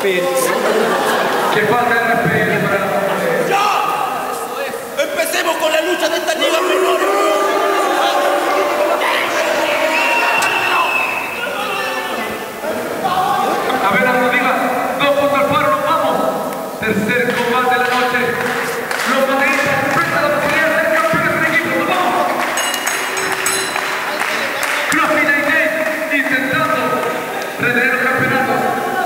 respeto. ¡Qué falta de respeto para la mujer! ¡Ya! Empecemos con la lucha de esta liga menor. A ver, amigas, 2 puntos al paro, nos vamos. Tercer combate de la noche. Los madridistas enfrentan la posibilidad de ser campeones en equipo. ¡Nos vamos! CrossFit Nate intentando retener los campeonatos.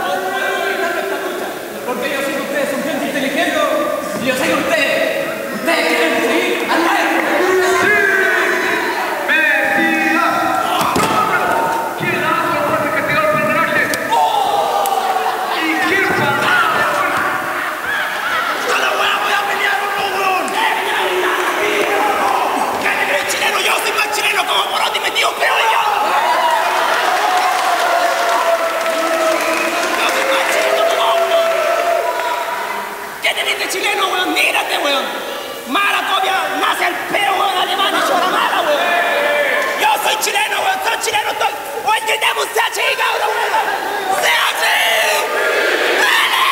Porque yo sé que ustedes son gente inteligente y yo sé que ustedes quieren seguir al maestro. ¡Sí! ¡Mesías! ¿Quién hace el fuerte castigador para el drenaje? ¿Y quién patada de gol? ¡A la hueá voy a pelear un logrón! ¿Qué te crees chileno? Yo soy más chileno como Morotti metido pero de yo. Yo soy más chileno que vos, weón. ¿Qué te dice chileno, weón? Mírate, weón. Mala copia, nace el peo, weón, alemán y llora mala, weón. Yo soy chileno, weón, soy chileno, estoy. Hoy tenemos CHI, cabrón, weón. ¡CHI! ¡Dale!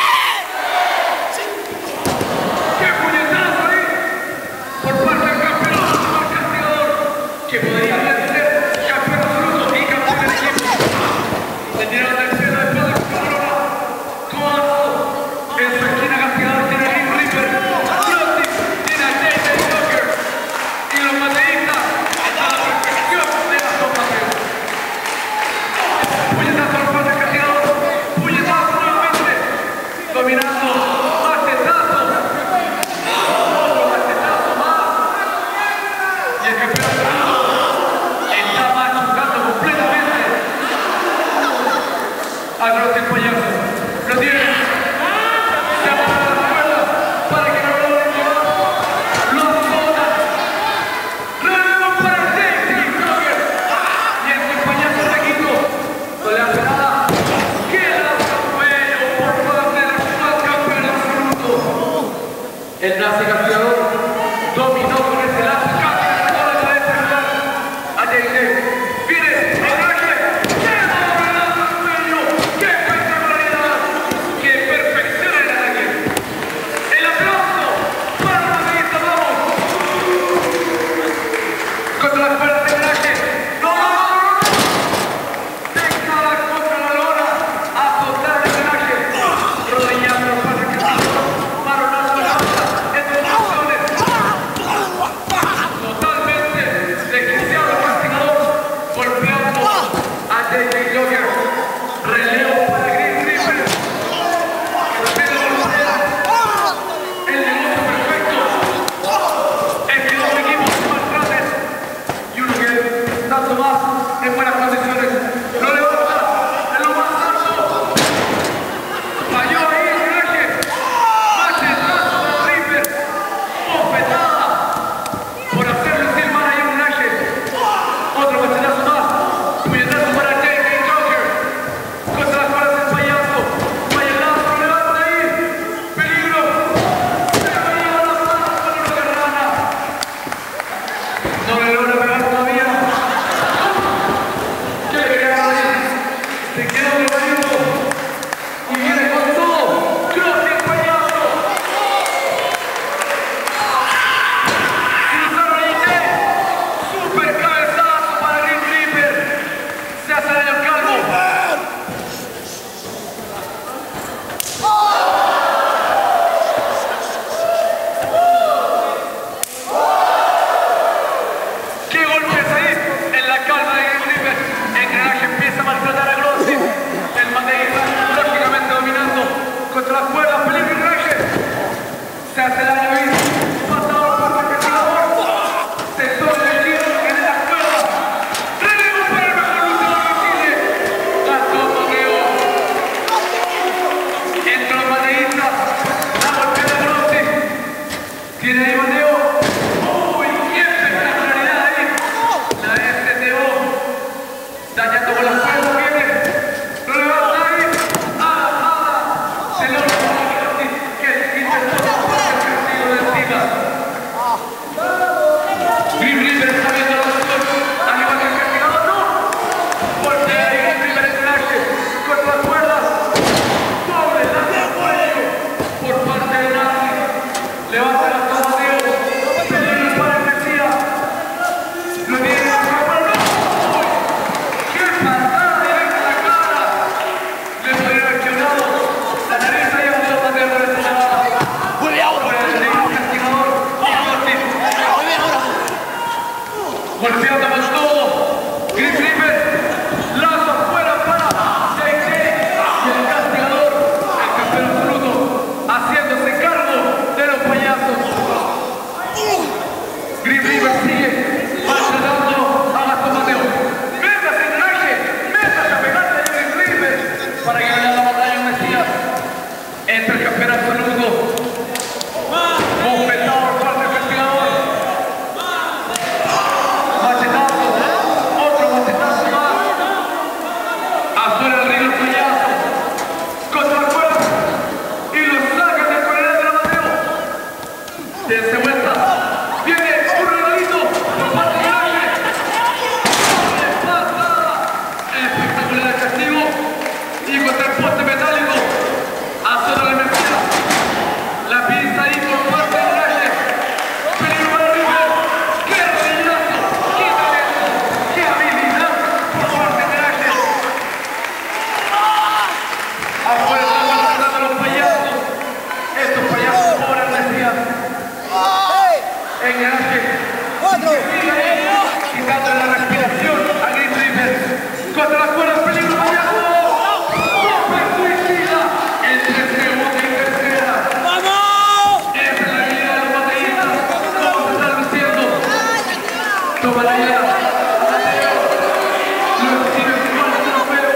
¡Qué puñetazo ahí! Por parte del campeón, el castigador, que podría ser campeón absoluto y campeón del equipo. Se tiraron del cielo de espada con corona. Codazo. En su esquina castigador tiene a Grim Reaper. Frosty tiene a J.J. Tucker. Y los madridistas están a la perfección de la sopa. Puñetazo por parte del castigador. Puñetazo nuevamente. Dominando. Machetazo. Otro machetazo más. Y el campeón absoluto está machucando completamente al Frosty el payaso. Lo tiene. Se amarra la cuerda para que no lo logren llevar. Lo azotan. Relevo para J.J. Tucker. Y el payaso Requito no le hace nada. Queda su cuello por parte del actual campeón absoluto. El nazi castigador dominó con ese lazo casi le sacó la cabeza a J.J. Viene el ángel. Queda dominando el cuello. ¡Qué espectacularidad! ¡Qué perfección en el ataque! ¡El aplauso para los madridistas! ¡Vamos! Contra las cuerdas del drenaje. ¡No! Declara contra la lona. Azotar el drenaje. Rodillando los pases que maronazo de la alta. En dos opciones. Totalmente desquiciado el castigador. Golpeando a J.J. Tucker. Relevo para Grim Reaper. Que también lo golpea. El negocio perfecto. Es que dos equipos se maltraten. Y uno que tanto más en buenas condiciones. Lo levanta en lo más alto. Falló ahí el drenaje. Machetazo para Reaper. Bofetada por hacer lucir mal ahí el drenaje. Otro machetazo más. Puñetazo para J.J. Tucker. Contra las cuerdas del payaso. Fallelazo, lo levanta ahí. Peligro. Se va a llevar la mano con una garrana. No le logra pegar todavía. ¿Qué le queda ahí? Se queda prevenido. Y viene con todo. CrossFit el payaso. Cruzaron a J.J. Super cabezazo para Grim Reaper. Se hace daño al calvo. ¡Qué golpeando con todo. Green Reaper, lazo afuera para JJ y el castigador, el campeón absoluto, haciéndose cargo de los payasos. Green Reaper sigue maltratando a Gastón Mateo. Métase en Naje, métase a pegarle a Green Reaper para que gane la batalla en Mesías entre el campeón absoluto. Bofetado por parte del castigador. Machetazo, otro machetazo más. Afuera el río el payaso. Contra el cuerpo. Y lo sacan del coronel de la Mateo. Dense vuelta. Viene un regalito por parte de Naje. Espectacular el castigo. Y contra el poste metálico. Azota la Mesías. La pisa ahí por parte de Naje. Peligro para Reaper. ¡Qué rodillazo! ¡Qué talento! ¡Qué habilidad por parte de Naje! Afuera están maltratando a los payasos. Estos payasos pobres Mesías. En Naje. Sigue ahí, quitándole la respiración a Green Reaper. Contra la cuerda, peligro payaso. ¡Golpe suicida! Entre segunda y tercera. Esa es la vida de los bateristas. ¿Cómo se están luciendo? Toma la idea. Mateo. Lo exhibe igual al trofeo.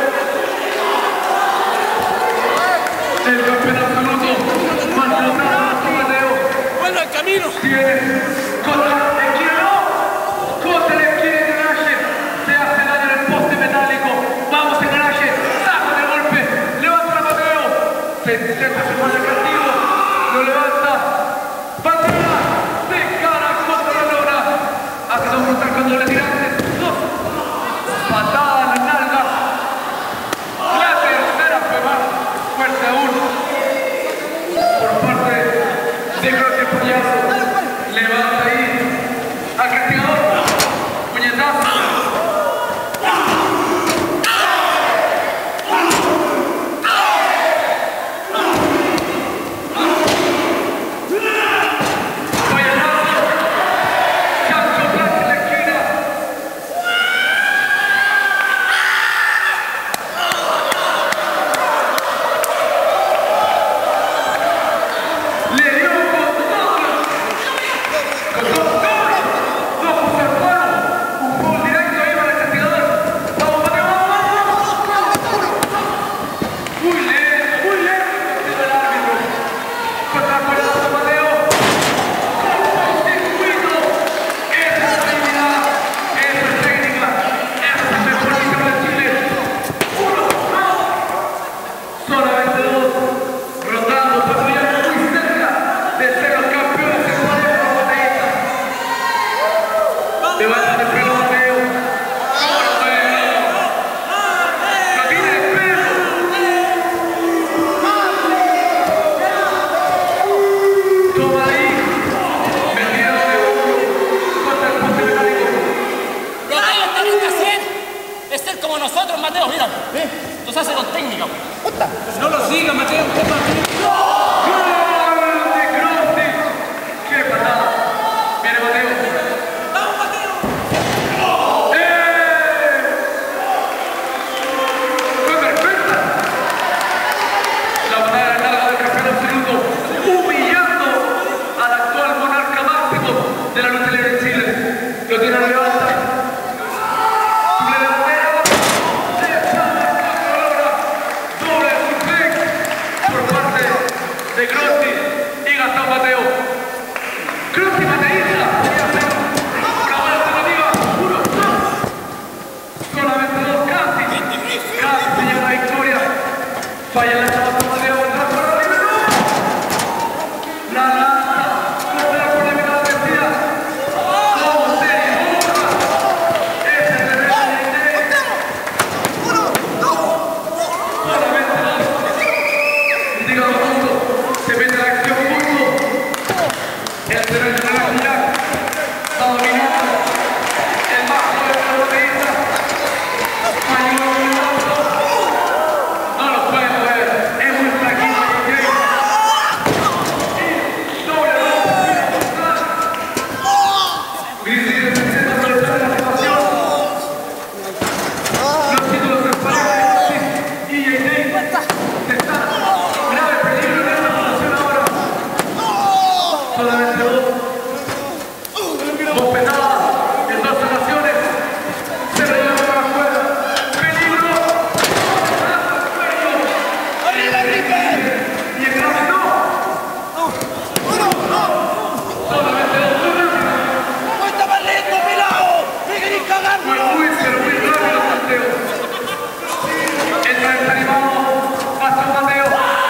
El campeón absoluto. Maltratado a Mateo. Bueno, el camino. Tiene contra la esquina, no. Contra la esquina de Naje. Se hace daño en el poste metálico. Vamos en Naje. Saca el golpe. Levanta a Mateo. Se intenta sumar el castigo. Lo levanta. Patea. De cara contra la lona. Hace dos frontal con doble tirantes. Dos. Patada en la nalga. La tercera fue más fuerte aún. Por parte de Grote Payaso. Levanta ahí al castigador. Puñetazo. Puñetazo. Chancho Blanco en la esquina. Le dio con todo. Con todo. No puso el palo. Un gol directo ahí para el castigador. Vamos, Mateo, vamos. Muy lento el árbitro. Contra el cuerdazo, Mateo. Cortocircuito. Esa es la habilidad. Esa es técnica. Esa es el mejor micro de Chile. Uno, dos. Solamente dos. Rotando, patrullando muy cerca de ser los campeones en pareja de los bateristas. Levanta el pelo, Mateo. ¡Corte! ¡No tiene el pelo! Toma ahí. Metida de hombro contra el poste metálico. Lo que ellos tienen que hacer es ser como nosotros, Mateo. Mira, tú se hace con técnica. No lo siga, Mateo. ¿Qué pasa? ¡Gol de Grote! ¡Qué patada! Viene Mateo. ¡Vamos, Mateo! ¡Fue perfecta! La batalla larga del campeón absoluto, humillando al actual monarca máximo de la lucha libre en Chile. Lo tiene levanta. Le bandera. Doble suplex por parte de Grote y Gastón Mateo. Grote Mateísta podría ser una buena alternativa. Uno, dos. Solamente dos, casi. Casi se lleva la victoria. Falla la chava Mateo. Atrás para Reaper. ¡No! La lanza contra la polémica de Mesías. Bofetada en 2 ocasiones. Se lo lleva para afuera. Peligro. ¡Arriba, River! Y el grave no. Solamente 2 turnos. ¡No estaba lento, pelado! ¡Sigue ni cagando! Fue muy rápido Mateo. Entra desanimado. Pasa Mateo.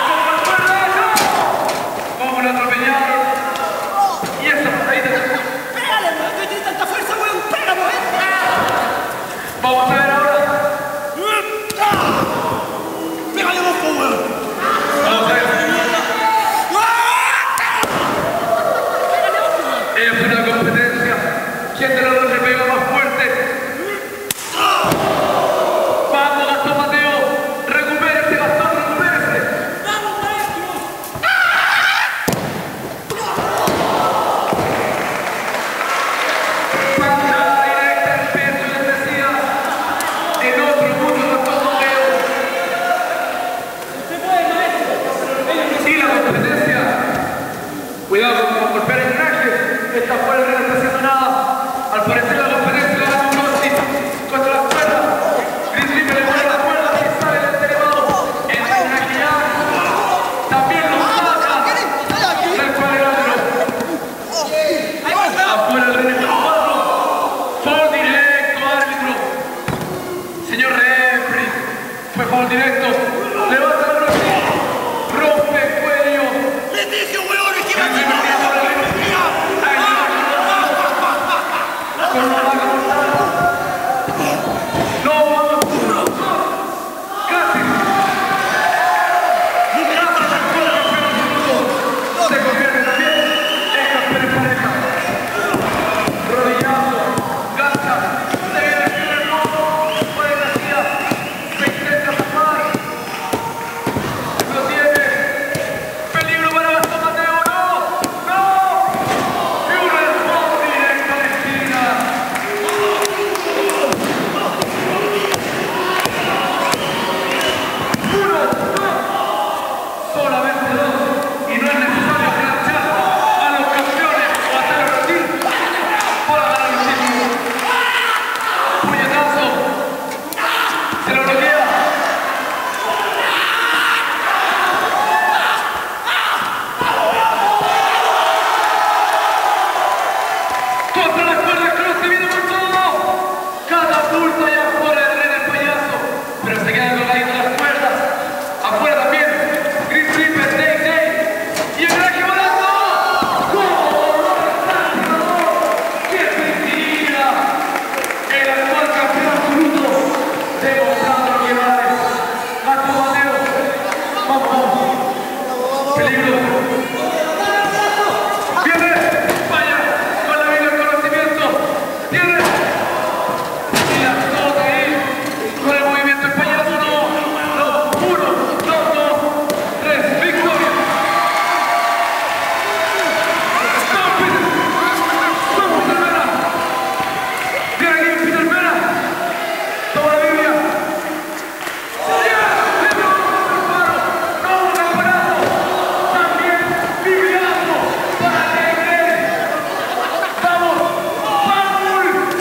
Como lo atropellaron. Y esa patadita. ¡Pégale, weón! ¡Que tiene tanta fuerza, weón! ¡Pega, weón! Vamos a ver ahora. ¡Pégale, boco, weón! Vamos a ver. Es una competencia. ¿Quién de los dos le pega más fuerte? Vamos, Gastón Mateo. Recupérese, Gastón, recupérese. ¡Vamos, maestro! Patada directa al pecho, les decía. En otro mundo, Gastón Mateo. ¡Se puede, maestro! Y la competencia. Cuidado con golpear el traje. Esta fuera no está haciendo nada. Al parecer la competencia la gana un Rossi contra la cuerda. Chris River le pone la cuerda y sale del elevado. El traje ya también lo saca del cuadrilátero. Afuera el ring número 4. Foul directo, árbitro. Señor referee, fue foul directo. Levanta la Rossi. Rompe el cuello. ¡Les dije, weón, que iba a Chris ser River tiene la limpieza. Con una vaca mortal. No, vamos. Casi. Se convierte también en campeón en pareja. Rodillazo, gancha, se viene el primer modo, por García, se intenta zafar. Lo tiene. Peligro para Gastón Mateo, no, no. Y un responde directo a la esquina. Uno, dos, solamente 2. Y no es necesario planchar a los campeones o hacer repetir para ganar el título. Puñetazo. Se lo bloquea. Contra las cuerdas, Cross se viene con todo. Catapulta y afuera del ring el payaso. Pero se quedan colgaditos las cuerdas. Afuera también. Chris River, Day. Y el traje volando. ¡Gol! ¡Qué mentira! El actual campeón absoluto. Demostrando lo que vale. Gastón Mateo. Vamos. Peligro. Viene, vaya, con la vida del conocimiento. Viene. Y la toca ahí. Con el movimiento el payaso. No. 1, 2, 3. Victoria. Vamos, Peter. Vamos, Peter Vera. Viene aquí, Peter Vera. Toma la Biblia. No, un campeonato. También bibliazo para que creen. Vamos, vamos.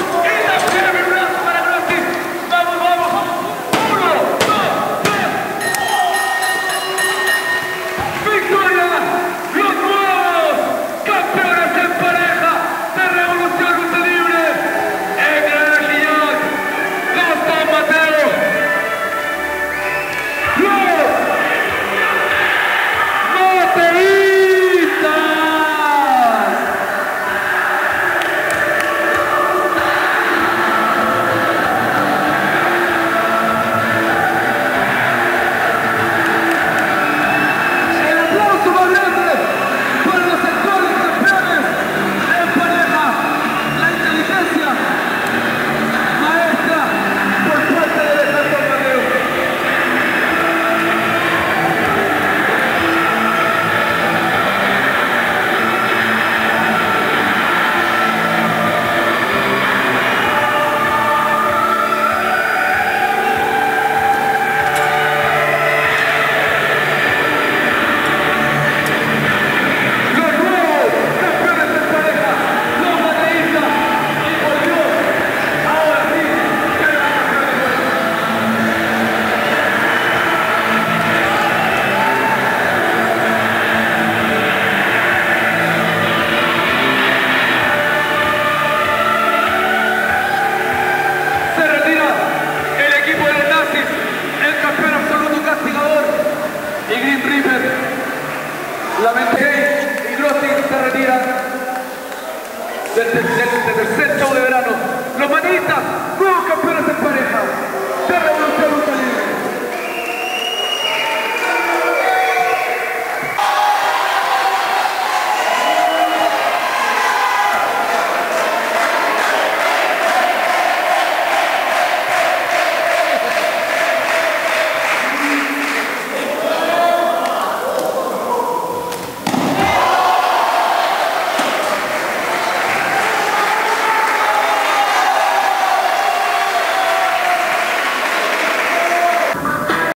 del tercer show de verano. Los manistas, nuevos campeones en pareja.